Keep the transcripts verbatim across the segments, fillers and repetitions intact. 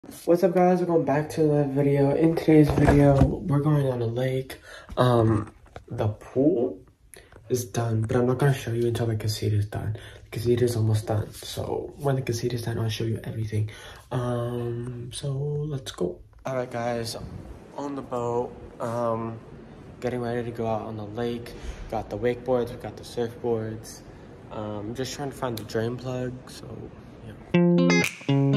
What's up, guys? Welcome back to the video. In today's video, we're going on a lake. Um, the pool is done, but I'm not gonna show you until the casita is done. The casita is almost done, so when the casita is done, I'll show you everything. Um, so let's go. All right, guys, on the boat. Um, getting ready to go out on the lake. Got the wakeboards, we got the surfboards. Um, just trying to find the drain plug. So yeah.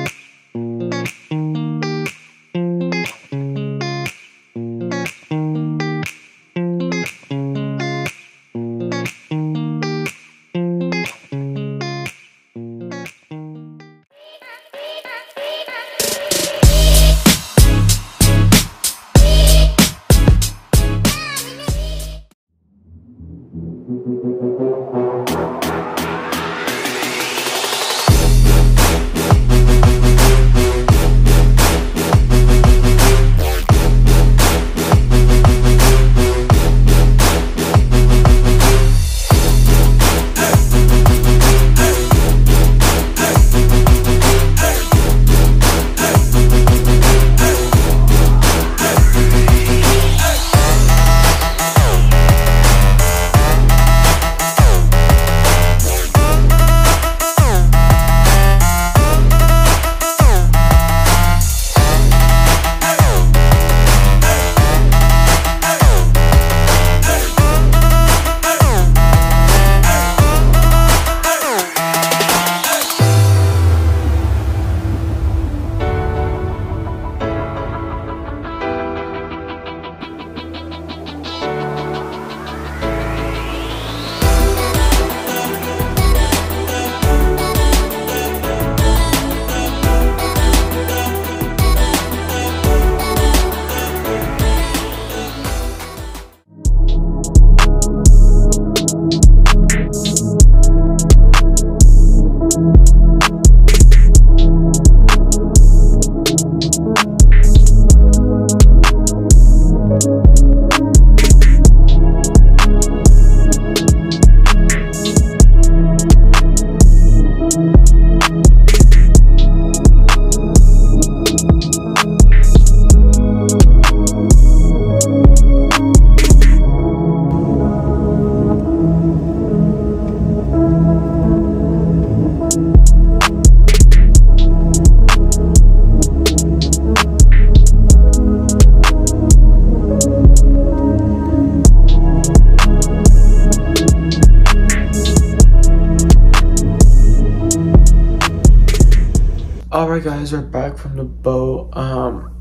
Alright, guys, we're back from the boat. Um,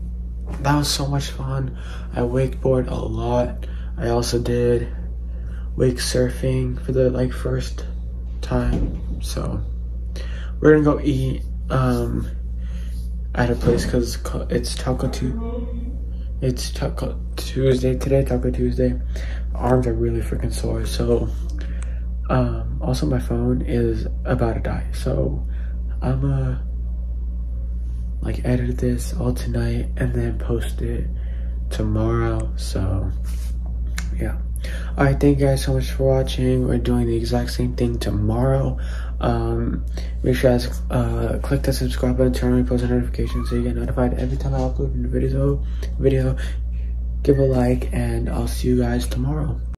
that was so much fun. I wakeboard a lot. I also did wake surfing for the like first time. So we're gonna go eat um at a place because it's Taco Tuesday. It's Taco Tuesday today. Taco Tuesday. Arms are really freaking sore. So um, also my phone is about to die. So I'm a uh, like edit this all tonight and then post it tomorrow. So yeah. All right, thank you guys so much for watching. We're doing the exact same thing tomorrow. Um make sure you guys uh click the subscribe button, turn on post notifications so you get notified every time I upload a video video. Give a like and I'll see you guys tomorrow.